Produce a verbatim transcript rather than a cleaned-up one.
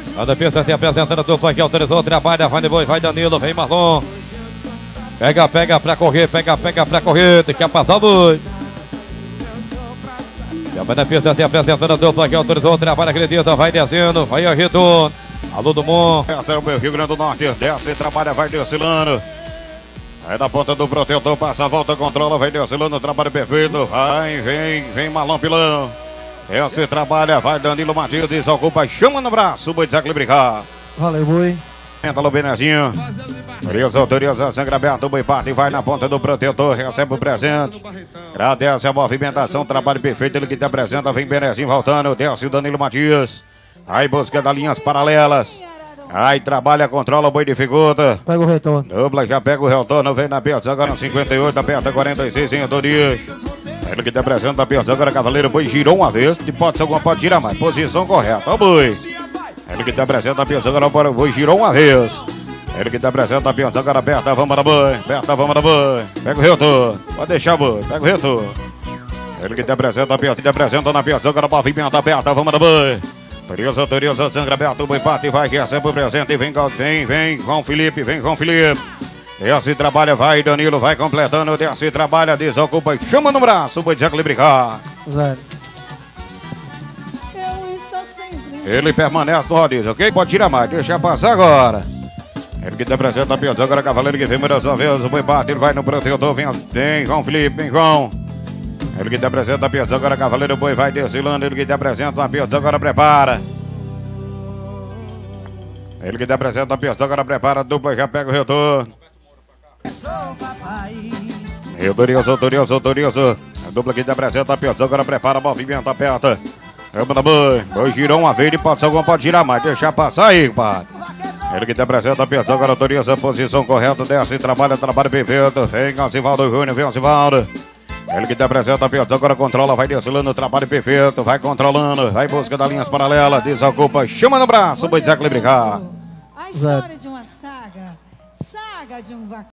A defesa se apresentando, a dupla que autorizou, trabalha, vai depois, vai Danilo, vem Marlon. Pega, pega pra correr, pega, pega pra correr, tem que passar o boi. E a benefício se apresentando, a dupla que autorizou, trabalha, acredita, vai descendo, vai a retorno. Alô do Mon. Essa é o meu Rio Grande do Norte, desce, trabalha, vai descilando. Aí da ponta do protetor, passa a volta, controla, vai descilando, trabalho perfeito. Vai, vem, vem Marlon Pilão. Esse trabalha, vai Danilo Matias, desocupa, chama no braço, o boi desequilibrar. Valeu, boi. Entra o Benezinho. Autoriza, autoriza, sangue aberto, o boi parte, vai na ponta do protetor, recebe o presente. Agradece a movimentação, trabalho perfeito, ele que te apresenta, vem Benezinho voltando, desce o Danilo Matias. Aí busca das linhas paralelas. Aí trabalha, controla, o boi dificulta. Pega o retorno. Dubla, já pega o retorno, vem na perna, agora no cinquenta e oito, aperta quarenta e seis em Antonias. Ele que te apresenta a perna, agora Cavaleiro, boi girou uma vez, de pode ser alguma, pode girar mais, posição correta, ó boi. Ele que te apresenta a perna, agora o boi girou uma vez. Ele que te apresenta a perna, agora aperta, vamos na boi, aperta, vamos na boi. Pega o retorno, pode deixar boi, pega o retorno. Ele que te apresenta a perna, te apresenta na perna, agora movimenta, aperta, vamos na boi. Autoriza, autoriza, sangue aberto, o boi parte, vai, que recebe o presente, vem, vem, vem, João Felipe, vem, João Felipe. Desce, trabalha, vai, Danilo, vai completando, desce, trabalha, desocupa, chama no braço, o boi desequilibrar. Zero. Ele permanece no rodízio, ok? Pode tirar mais, deixa passar agora. Ele que te apresenta a piada, agora Cavaleiro que vem mais uma vez, o boi parte, ele vai no protetor, vem, vem, João Felipe, vem, João. Ele que te apresenta a piada, agora Cavaleiro, o boi vai descilando, ele que te apresenta a piada, agora prepara. Ele que te apresenta a piada, agora prepara, dupla, já pega o retorno. Autoriza, autoriza, autoriza. A dupla que te apresenta a piada, agora prepara, movimenta, aperta. Vamos na boi, boi girou uma vez, pode ser alguma, pode girar mais, deixa passar aí, compadre. Ele que te apresenta a piada, agora autoriza a posição correta, desce, trabalha, trabalha perfeito. Vem, Alcivaldo Júnior, vem, Alcivaldo. Ele que te apresenta a piada, agora controla, vai descilando, trabalho perfeito, vai controlando, vai em busca das linhas paralelas, desocupa, chama no braço, boi desequilibrar. A história de uma saga, saga de um vaqueiro.